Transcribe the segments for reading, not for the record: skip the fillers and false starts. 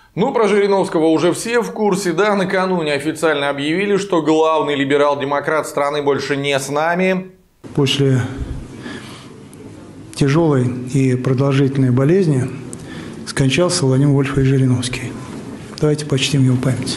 Ну, про Жириновского уже все в курсе, да? Накануне официально объявили, что главный либерал-демократ страны больше не с нами. После тяжелой и продолжительной болезни скончался Владимир Вольфович Жириновский. Давайте почтим его память.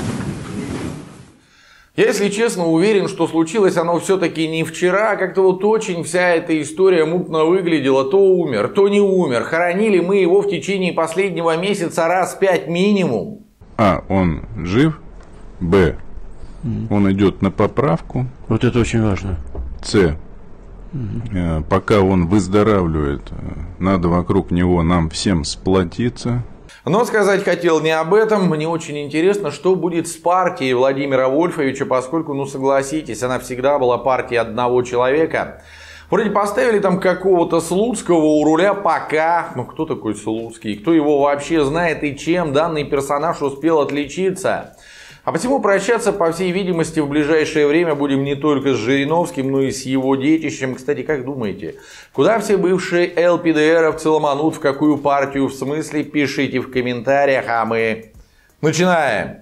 Я, если честно, уверен, что случилось оно все-таки не вчера. Как-то вот очень вся эта история мутно выглядела. То умер, то не умер. Хоронили мы его в течение последнего месяца раз 5 минимум. А, он жив. Б, он идет на поправку. Вот это очень важно. С, пока он выздоравливает, надо вокруг него нам всем сплотиться. Но сказать хотел не об этом. Мне очень интересно, что будет с партией Владимира Вольфовича, поскольку, ну согласитесь, она всегда была партией одного человека. Вроде поставили там какого-то Слуцкого у руля пока. Ну кто такой Слуцкий? Кто его вообще знает и чем данный персонаж успел отличиться? А посему прощаться, по всей видимости, в ближайшее время будем не только с Жириновским, но и с его детищем. Кстати, как думаете, куда все бывшие ЛПДРовцы ломанут, в какую партию, в смысле, пишите в комментариях, а мы начинаем.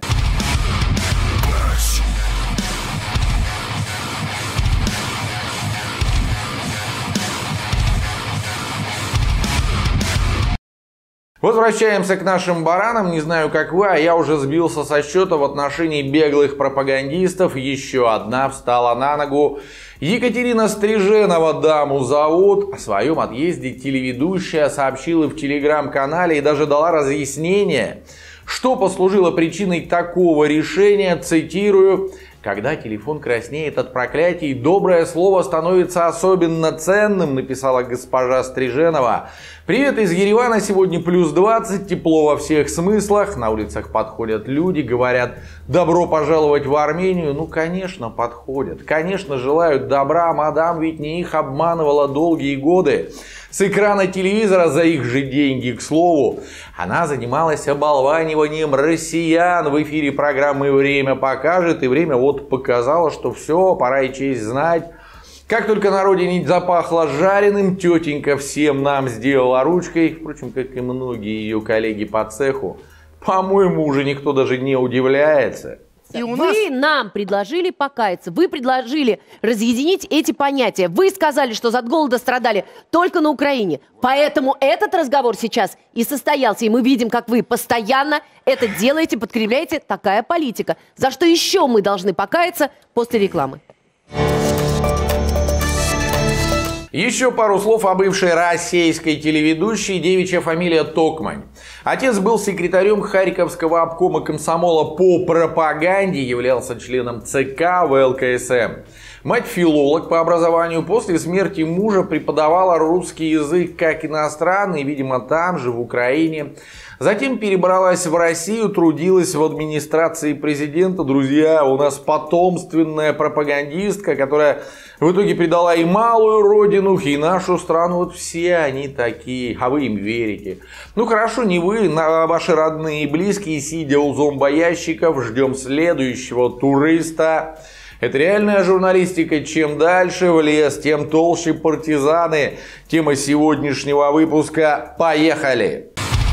Возвращаемся к нашим баранам. Не знаю, как вы, а я уже сбился со счета в отношении беглых пропагандистов. Еще одна встала на ногу. Екатерина Стриженова даму зовут. О своем отъезде телеведущая сообщила в телеграм-канале и даже дала разъяснение, что послужило причиной такого решения. Цитирую: «Когда телефон краснеет от проклятий, доброе слово становится особенно ценным», написала госпожа Стриженова. Привет из Еревана. Сегодня плюс 20, тепло во всех смыслах. На улицах подходят люди, говорят: добро пожаловать в Армению. Ну, конечно, подходят. Конечно, желают добра. Мадам ведь не их обманывала долгие годы. С экрана телевизора за их же деньги, к слову. Она занималась оболваниванием россиян в эфире программы «Время покажет». И время вот показало, что все, пора и честь знать. Как только на родине запахло жареным, тетенька всем нам сделала ручкой. Впрочем, как и многие ее коллеги по цеху. По-моему, уже никто даже не удивляется. Вы нам предложили покаяться, вы предложили разъединить эти понятия. Вы сказали, что от голода страдали только на Украине. Поэтому этот разговор сейчас и состоялся. И мы видим, как вы постоянно это делаете, подкрепляете. Такая политика. За что еще мы должны покаяться после рекламы? Еще пару слов о бывшей российской телеведущей, девичья фамилия Токмань. Отец был секретарем Харьковского обкома комсомола по пропаганде, являлся членом ЦК ВЛКСМ. Мать филолог по образованию, после смерти мужа преподавала русский язык как иностранный, видимо там же, в Украине. Затем перебралась в Россию, трудилась в администрации президента. Друзья, у нас потомственная пропагандистка, которая в итоге предала и малую родину, и нашу страну. Вот все они такие, а вы им верите. Ну хорошо, не вы, ваши родные и близкие, сидя у зомбоящиков, ждем следующего туриста. Это реальная журналистика. Чем дальше в лес, тем толще партизаны. Тема сегодняшнего выпуска. Поехали!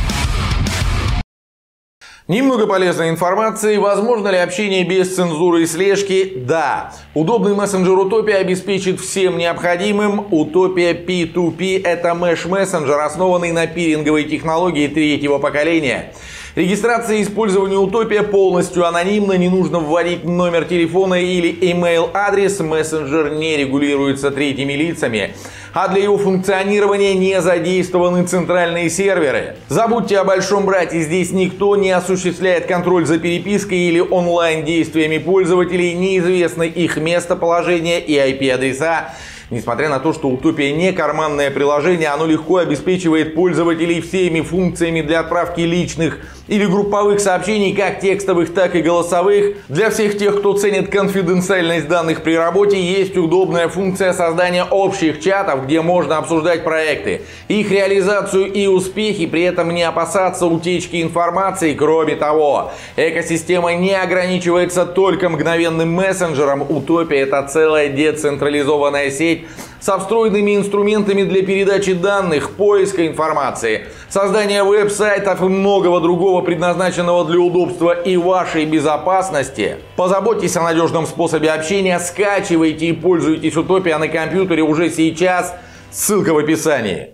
Немного полезной информации. Возможно ли общение без цензуры и слежки? Да. Удобный мессенджер Утопия обеспечит всем необходимым. Утопия P2P – это меш-мессенджер, основанный на пиринговой технологии третьего поколения. Регистрация и использование Утопия полностью анонимно, не нужно вводить номер телефона или email-адрес, мессенджер не регулируется третьими лицами, а для его функционирования не задействованы центральные серверы. Забудьте о большом брате, здесь никто не осуществляет контроль за перепиской или онлайн-действиями пользователей, неизвестно их местоположение и IP-адреса. Несмотря на то, что Утопия не карманное приложение, оно легко обеспечивает пользователей всеми функциями для отправки личных или групповых сообщений, как текстовых, так и голосовых. Для всех тех, кто ценит конфиденциальность данных при работе, есть удобная функция создания общих чатов, где можно обсуждать проекты, их реализацию и успехи, при этом не опасаться утечки информации. Кроме того, экосистема не ограничивается только мгновенным мессенджером. Утопия — это целая децентрализованная сеть, сеть со встроенными инструментами для передачи данных, поиска информации, создания веб-сайтов и многого другого, предназначенного для удобства и вашей безопасности. Позаботьтесь о надежном способе общения, скачивайте и пользуйтесь Утопия на компьютере уже сейчас. Ссылка в описании.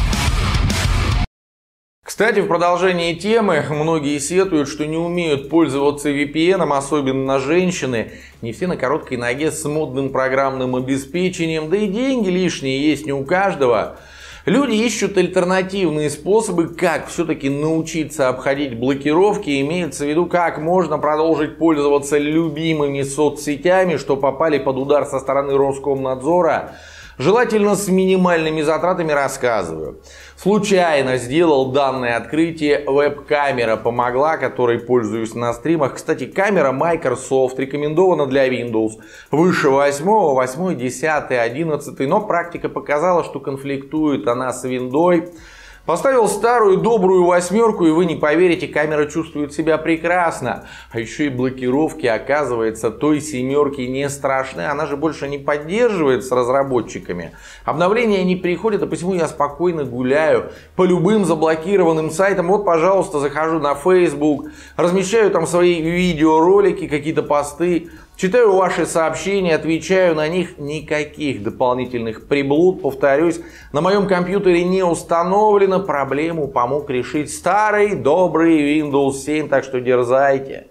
Кстати, в продолжении темы, многие сетуют, что не умеют пользоваться VPN, особенно женщины. Не все на короткой ноге с модным программным обеспечением, да и деньги лишние есть не у каждого. Люди ищут альтернативные способы, как все-таки научиться обходить блокировки. Имеется в виду, как можно продолжить пользоваться любимыми соцсетями, что попали под удар со стороны Роскомнадзора. Желательно с минимальными затратами, рассказываю. Случайно сделал данное открытие, веб-камера помогла, которой пользуюсь на стримах. Кстати, камера Microsoft рекомендована для Windows. Выше 8, 10, 11, но практика показала, что конфликтует она с Windows. Поставил старую добрую 8, и вы не поверите, камера чувствует себя прекрасно. А еще и блокировки, оказывается, той 7 не страшны. Она же больше не поддерживается разработчиками. Обновления не приходят, а посему я спокойно гуляю по любым заблокированным сайтам. Вот, пожалуйста, захожу на Facebook, размещаю там свои видеоролики, какие-то посты. Читаю ваши сообщения, отвечаю на них. Никаких дополнительных приблуд, повторюсь, на моем компьютере не установлено. Проблему помог решить старый добрый Windows 7, так что дерзайте.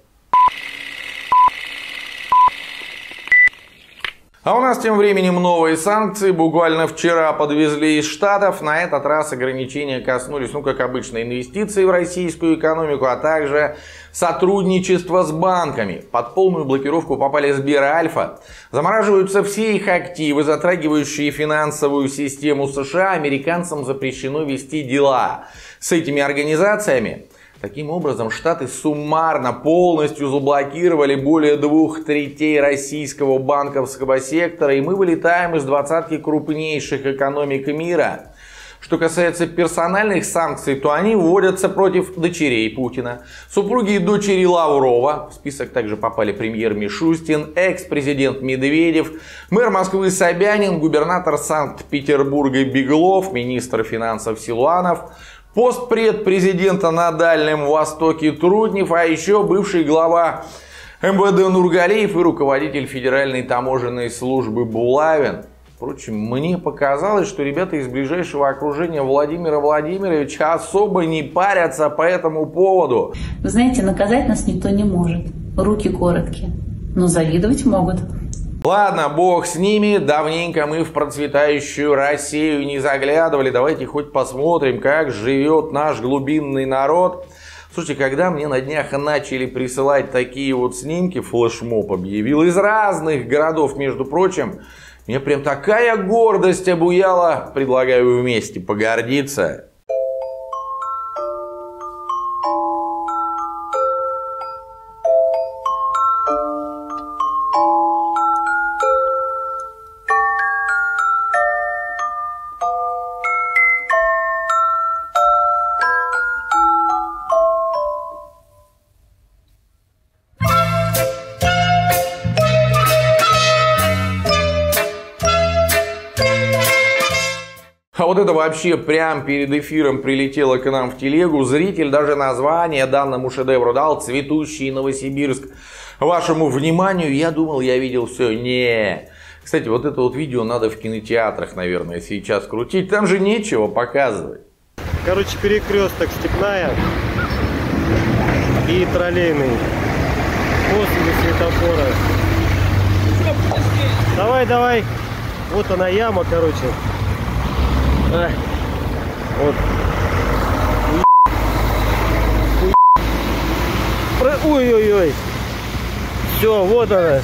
А у нас тем временем новые санкции. Буквально вчера подвезли из Штатов. На этот раз ограничения коснулись, как обычно, инвестиций в российскую экономику, а также сотрудничество с банками. Под полную блокировку попали Сбер и Альфа. Замораживаются все их активы, затрагивающие финансовую систему США. Американцам запрещено вести дела с этими организациями. Таким образом, Штаты суммарно полностью заблокировали более 2/3 российского банковского сектора, и мы вылетаем из 20 крупнейших экономик мира. Что касается персональных санкций, то они вводятся против дочерей Путина, супруги и дочери Лаврова. В список также попали премьер Мишустин, экс-президент Медведев, мэр Москвы Собянин, губернатор Санкт-Петербурга Беглов, министр финансов Силуанов, постпред президента на Дальнем Востоке Трутнев, а еще бывший глава МВД Нургалиев и руководитель Федеральной таможенной службы Булавин. Впрочем, мне показалось, что ребята из ближайшего окружения Владимира Владимировича особо не парятся по этому поводу. Вы знаете, наказать нас никто не может. Руки короткие, но завидовать могут. Ладно, бог с ними, давненько мы в процветающую Россию не заглядывали. Давайте хоть посмотрим, как живет наш глубинный народ. Слушайте, когда мне на днях начали присылать такие вот снимки, флешмоб объявил, из разных городов, между прочим, мне прям такая гордость обуяла. Предлагаю вместе погордиться. А вот это вообще прям перед эфиром прилетело к нам в телегу. Зритель даже название данному шедевру дал: «Цветущий Новосибирск». Вашему вниманию, я думал, я видел все. Не. Кстати, вот это вот видео надо в кинотеатрах, наверное, сейчас крутить. Там же нечего показывать. Короче, перекресток Степная и троллейный. После светофора. Давай, давай. Вот она яма, короче. Вот. Ой-ой-ой. Все, вот она.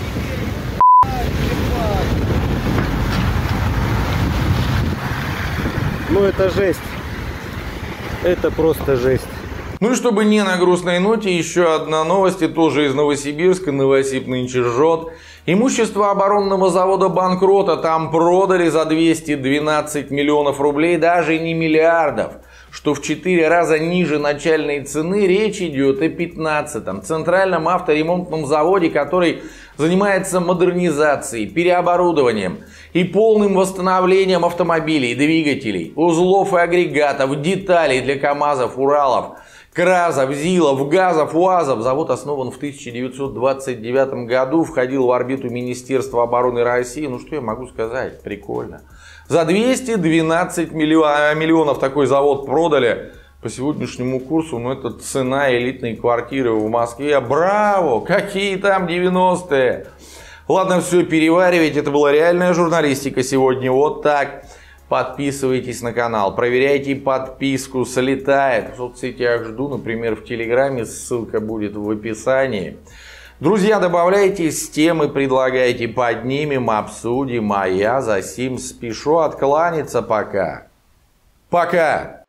Ну это жесть. Это просто жесть. Ну и чтобы не на грустной ноте, еще одна новость, и тоже из Новосибирска. Новосиб нынче жжет. Имущество оборонного завода банкрота. Там продали за 212 миллионов рублей, даже не миллиардов. что в 4 раза ниже начальной цены. Речь идет о 15-м центральном авторемонтном заводе, который занимается модернизацией, переоборудованием и полным восстановлением автомобилей, двигателей, узлов и агрегатов, деталей для КАМАЗов, Уралов, КРАЗов, ЗИЛов, ГАЗов, УАЗов. Завод основан в 1929 году, входил в орбиту Министерства обороны России. Ну что я могу сказать, прикольно. За 212 миллионов такой завод продали. По сегодняшнему курсу, ну это цена элитной квартиры в Москве. Браво! Какие там 90-е! Ладно, все, переваривайте. Это была реальная журналистика сегодня. Вот так. Подписывайтесь на канал, проверяйте подписку, слетает. В соцсетях жду, например, в Телеграме, ссылка будет в описании. Друзья, добавляйтесь, темы предлагайте, поднимем, обсудим, а я за сим спешу откланяться пока. Пока!